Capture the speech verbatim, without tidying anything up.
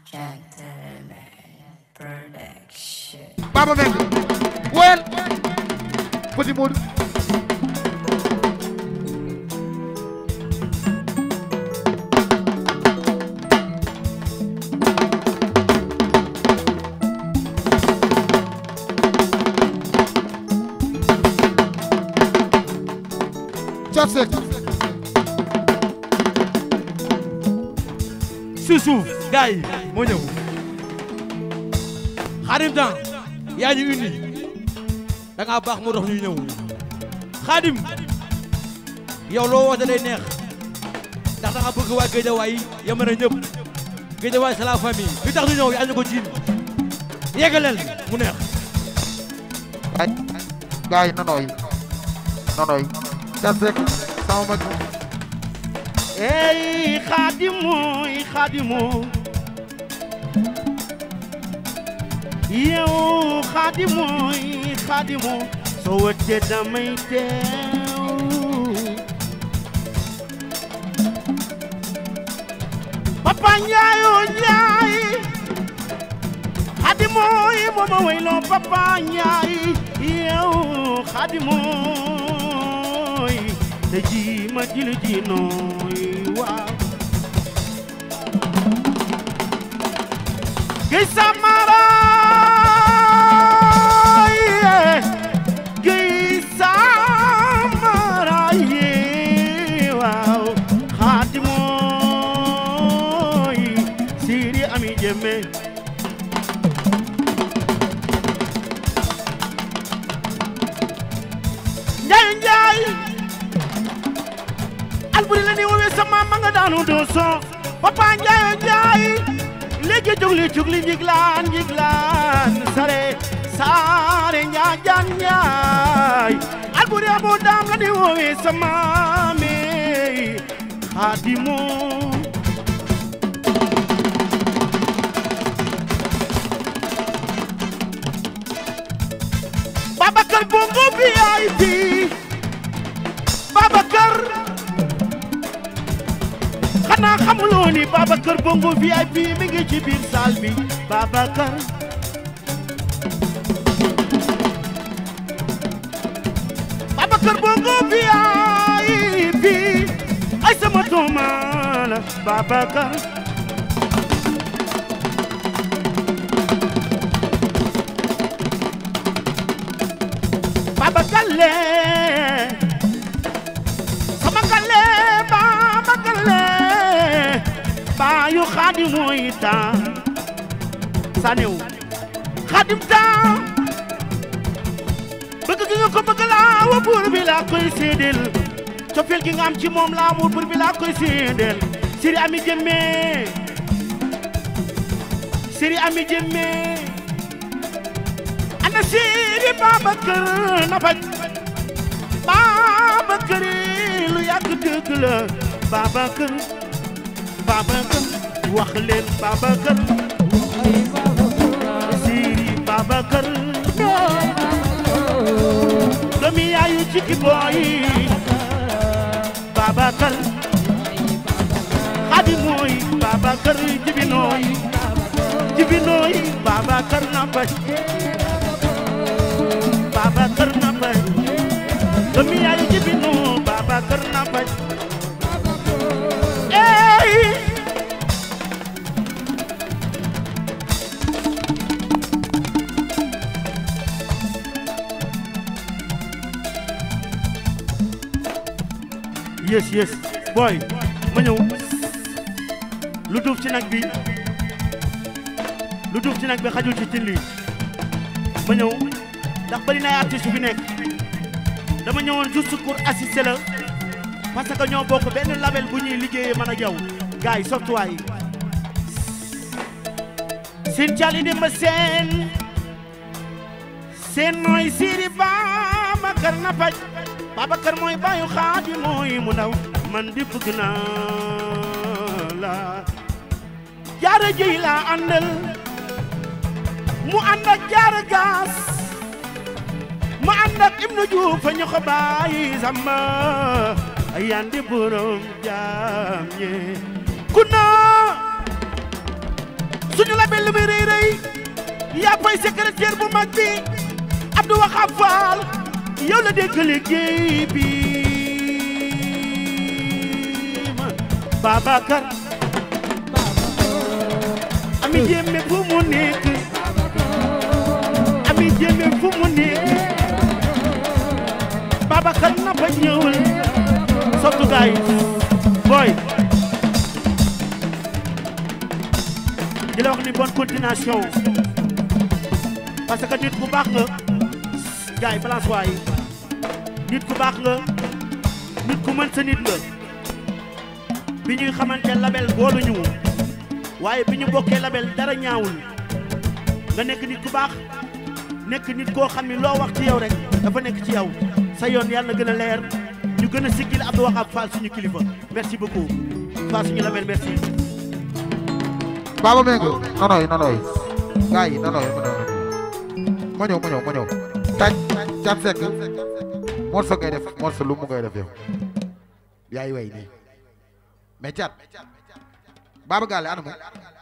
Baba Meng woyal Petit Modou Joseph si suuf gars yi moo ñëw Khadim Temps yaa ñu indi da ngaa baax moo tax ñu ñëw Khadim yow loo woote day neex ndax da nga bëgg waa Guédiawaye yamana ñëpp Guédiawaye c'est la famille bi tax ñu ñëw yaa ñu ko jiin yeggaleel mu neex ay gars yi nonoy nonoy Joseph sama mag ey Khadimu Khadimu yow Khadimu Khadimu soo wëccee damay teew Papa Njaayo Njaay Khadimu mooma wayloo Papa Njaay yow Khadimu te ji ma jilu ji nooy waaw gay samara gay samara ye waaw Khadimooy Siri Ami Jemme Njaay Njaay Alburi la ni woowee sama ma nga daanu dooso Papa Njaayo Njaay léegi jugli jugli njiglaan njiglaan sare sare njaajaan njaay Alburi abu daam la ni woowee sama me Khadimu Babakar Bongo V I P Babakar xanaa xamuloo ni Babakar Bongo V I P mi ngi ci biir saal bi Babakar Babakar Bongo V I P ay sama dooma la Babakar Babakar le sama kale Babakar le baayu Khadim mooy Temps sanew Khadim Temps bëgg gi nga ko bëgg laa wa buur bi laa koy séedel cofeel gi nga am ci moom laa wa buur bi laa koy séedel Siri Ami Jemme Siri Ami Jemme ana Siri Babakar na faj Babakar lu yàgg dëgg la Babakar Babakar wax leen Babakar Siri Babakar doomi yaayu Ciki Boy Babakar Khadimooy Babakar jibinooy jibinooy Babakar na bañ Babakar na bañ doomi yaayu jibinoo Babakar na bañ yes yes boy ma ñëw lu duuf ci nag bi lu duuf ci nag bi xajul ci cin li ma ñëw ndax bari na ay artiste fi nekk dama ñëwoon juste pour assister la parce que ñoo bokk benn label bu ñuy liggéeyee man ak yow gars yi software yi seen cali di ma seen seen mooy Siri Babakar na paj Babakar mooy baayu Khadim mooy mu ndaw man di bëgg naa la jaara jëy la àndal mu ànd ak jaara gaas mu ànd ak Ibnu Juuf fa ñu ko bàyyi sama yandi borom jaam ñe ku na suñu label lu muy rëy rëy yaa fay secrétaire bu mag bi Abdou Wahab Fall yow la dégg liggéey bi Babacar Ami Jéeme fu mu nekk Ami Jéeme fu mu nekk Babacar na fa ñëwal sottu gaay boy di la wax ni bonne continuation parce que nit ku baax nga gaay balance waay nit ku baax nga nit ku mën sa nit nga bi ñuy xamante label boolu ñu waaye bi ñu bokkee label dara ñaawul nga nekk nit ku baax nekk nit koo xam ni loo wax ci yow rek dafa nekk ci yow sa yoon yàlla na gën a leer ñu gën a siggil Abdou Wahab Fall suñu kilifa merci beaucoup Fall suñu label merci Baba Mengo nonoy nonoy gaay yi nonoy ma ñëw ma ñëw ma ñëw taj Thiat Seck morceau ngay def morceau lu mu ngay def yow yaay way nii mais Thiat Baba Galle ana mu